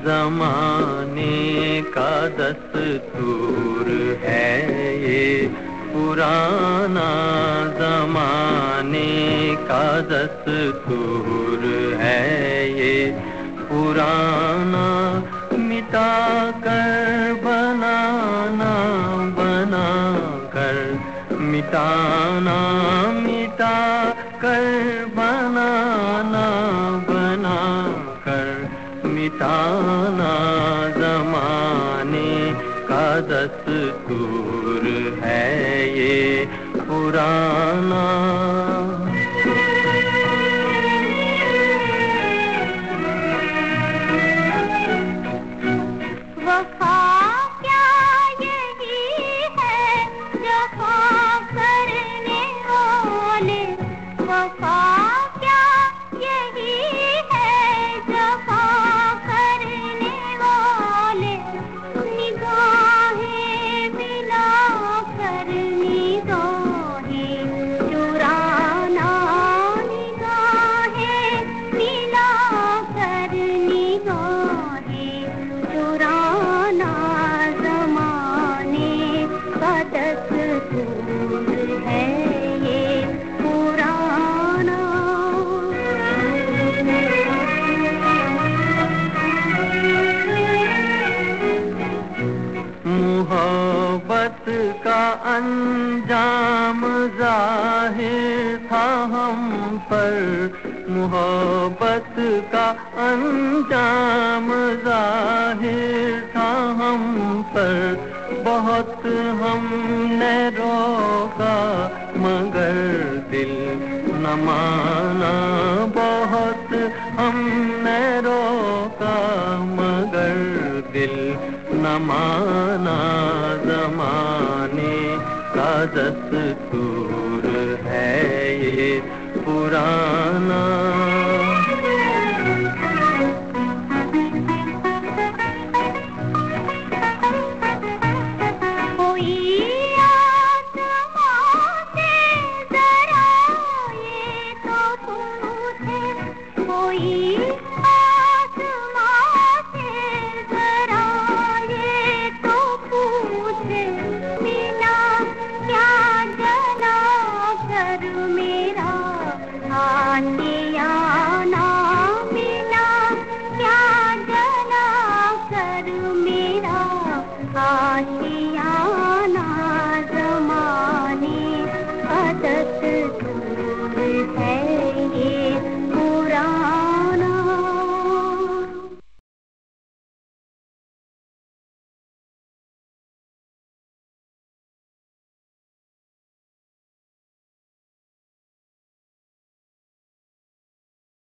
ज़माने का दस्तूर है ये, पुराना ज़माने का दस्तूर है ये, पुराना मिटा कर बनाना, बना कर मिटाना, मिटा कर बनाना, बना कर मिटाना, ज़माने का दस्तूर है ये पुराना। वफा क्या यही है जफा करने वाले, वफा क्या यही है जफा करने वाले, निगाहें मिला कर निगाहें चुराना, निगाहें मिला कर निगाहें चुराना, ज़माने का दस्तूर है ये पुराना। मोहब्बत का अंजाम ज़ाहिर था हम पर, मोहब्बत का अंजाम ज़ाहिर था हम पर, बहुत हमने रोका मगर दिल न माना, बहुत हमने रोका मगर दिल न माना, ज़माने का दस्तूर है ये पुराना। मेरा आने